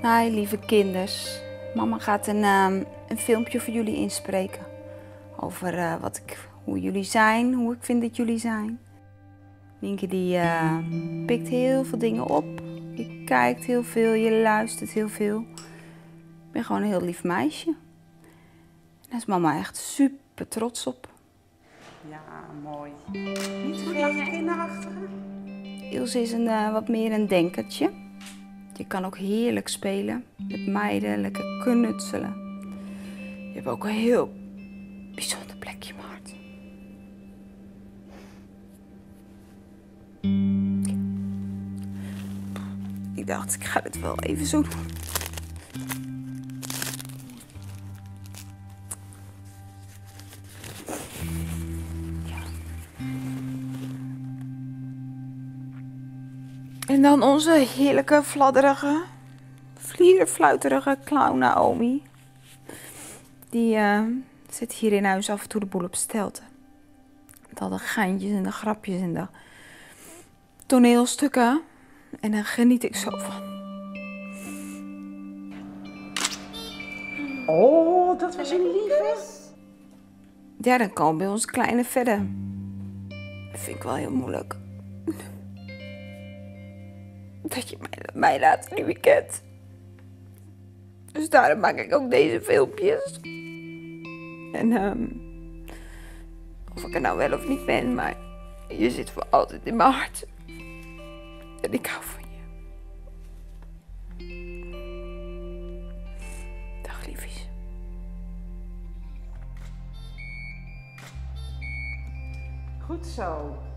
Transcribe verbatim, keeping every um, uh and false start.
Hi lieve kinders. Mama gaat een, um, een filmpje voor jullie inspreken. Over uh, wat ik, hoe jullie zijn, hoe ik vind dat jullie zijn. Nienke die uh, pikt heel veel dingen op. Je kijkt heel veel, je luistert heel veel. Ik ben gewoon een heel lief meisje. En daar is mama echt super trots op. Ja, mooi. Niet te veel kinderachtige? Ilse is een, uh, wat meer een denkertje. Je kan ook heerlijk spelen met meiden, lekker knutselen. Je hebt ook een heel bijzonder plekje in mijn hart. Ik dacht, ik ga dit wel even zo doen. Ja. En dan onze heerlijke, fladderige, vlierenfluiterige clown Naomi. Die uh, zit hier in huis af en toe de boel op stelten. Met al de geintjes en de grapjes en de toneelstukken. En daar geniet ik zo van. Oh, dat was een lieve. Ja, dan komen bij ons kleine verder. Dat vind ik wel heel moeilijk. Dat je mij, mij laat in het weekend. Dus daarom maak ik ook deze filmpjes. En um, of ik er nou wel of niet ben, maar je zit voor altijd in mijn hart. En ik hou van je. Dag liefies. Goed zo.